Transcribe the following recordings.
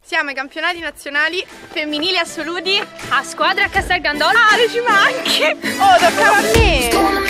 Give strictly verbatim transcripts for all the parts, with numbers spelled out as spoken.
Siamo ai campionati nazionali femminili assoluti a squadra Castel Gandolfo. Ah, non ci manchi! Oh, toccava a me!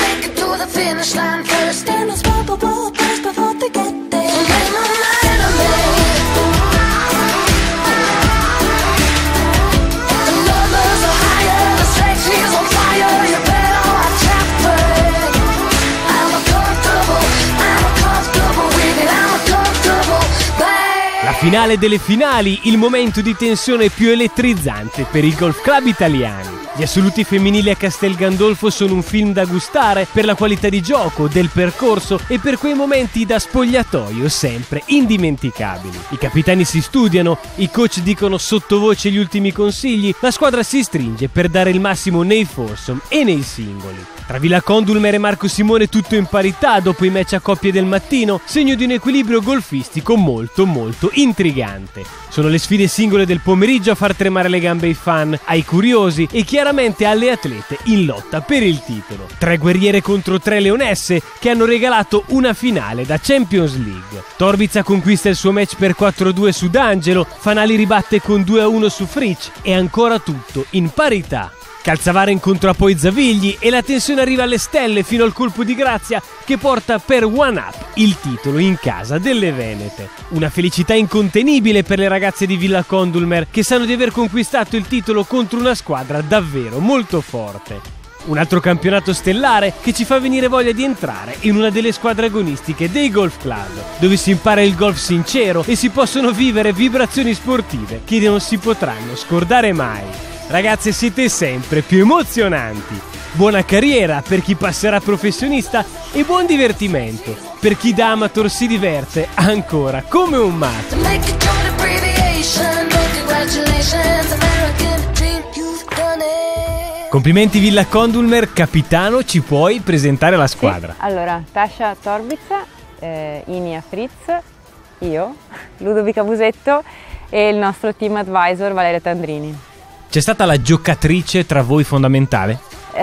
La finale delle finali, il momento di tensione più elettrizzante per i golf club italiani. Gli assoluti femminili a Castel Gandolfo sono un film da gustare per la qualità di gioco, del percorso e per quei momenti da spogliatoio sempre indimenticabili. I capitani si studiano, i coach dicono sottovoce gli ultimi consigli, la squadra si stringe per dare il massimo nei foursome e nei singoli. Tra Villa Condulmer e Marco Simone tutto in parità dopo i match a coppie del mattino, segno di un equilibrio golfistico molto molto intrigante. Sono le sfide singole del pomeriggio a far tremare le gambe ai fan, ai curiosi e chiaramente alle atlete in lotta per il titolo. Tre guerriere contro tre leonesse che hanno regalato una finale da Champions League. Torbiza conquista il suo match per quattro a due su D'Angelo, Fanali ribatte con due a uno su Fritsch e ancora tutto in parità. Calzavara incontra poi Zavigli e la tensione arriva alle stelle fino al colpo di grazia che porta per one up il titolo in casa delle Venete. Una felicità incontenibile per le ragazze di Villa Condulmer che sanno di aver conquistato il titolo contro una squadra davvero molto forte. Un altro campionato stellare che ci fa venire voglia di entrare in una delle squadre agonistiche dei golf club, dove si impara il golf sincero e si possono vivere vibrazioni sportive che non si potranno scordare mai. Ragazze, siete sempre più emozionanti. Buona carriera per chi passerà professionista e buon divertimento per chi da amateur si diverte ancora come un matto. Complimenti Villa Condulmer, capitano, ci puoi presentare la squadra? Sì. Allora, Tasha Torbiza, eh, Inia Fritz, io, Ludovica Busetto e il nostro team advisor Valeria Tandrini. C'è stata la giocatrice tra voi fondamentale?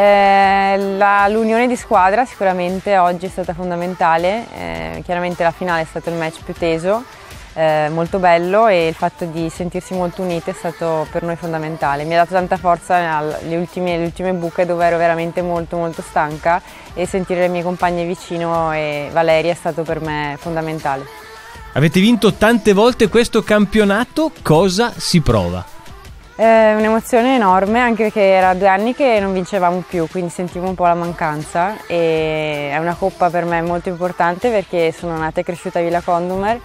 Eh, la, l'unione di squadra sicuramente oggi è stata fondamentale, eh, chiaramente la finale è stato il match più teso, eh, molto bello, e il fatto di sentirsi molto unite è stato per noi fondamentale. Mi ha dato tanta forza alle ultime, alle ultime buche dove ero veramente molto molto stanca, e sentire le mie compagne vicino e Valeria è stato per me fondamentale. Avete vinto tante volte questo campionato, cosa si prova? È un'emozione enorme, anche perché era due anni che non vincevamo più, quindi sentivo un po' la mancanza, e è una coppa per me molto importante perché sono nata e cresciuta a Villa Condulmer,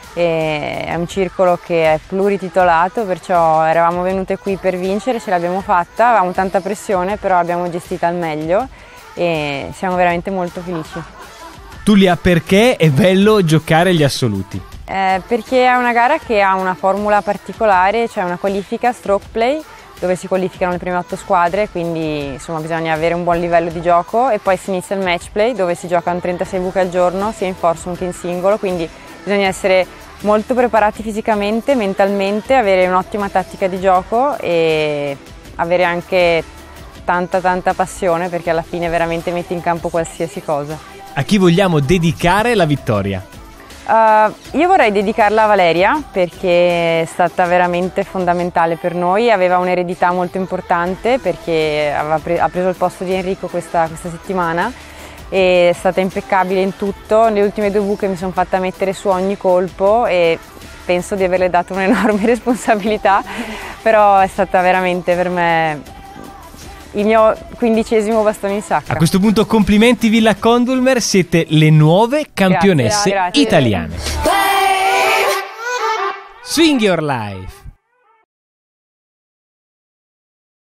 e è un circolo che è plurititolato, perciò eravamo venute qui per vincere, ce l'abbiamo fatta, avevamo tanta pressione, però l'abbiamo gestita al meglio e siamo veramente molto felici. Tulia, perché è bello giocare agli assoluti? Eh, perché è una gara che ha una formula particolare, cioè una qualifica stroke play dove si qualificano le prime otto squadre, quindi insomma bisogna avere un buon livello di gioco, e poi si inizia il match play dove si giocano trentasei buche al giorno sia in foursome che in singolo, quindi bisogna essere molto preparati fisicamente, mentalmente, avere un'ottima tattica di gioco e avere anche tanta tanta passione, perché alla fine veramente metti in campo qualsiasi cosa. A chi vogliamo dedicare la vittoria? Uh, io vorrei dedicarla a Valeria perché è stata veramente fondamentale per noi, aveva un'eredità molto importante perché aveva pre- ha preso il posto di Enrico questa, questa settimana e è stata impeccabile in tutto. Le ultime due buche mi sono fatta mettere su ogni colpo e penso di averle dato un'enorme responsabilità, però è stata veramente per me il mio quindicesimo bastone in sacca. A questo punto complimenti Villa Condulmer, siete le nuove campionesse grazie, grazie. italiane. Swing your life!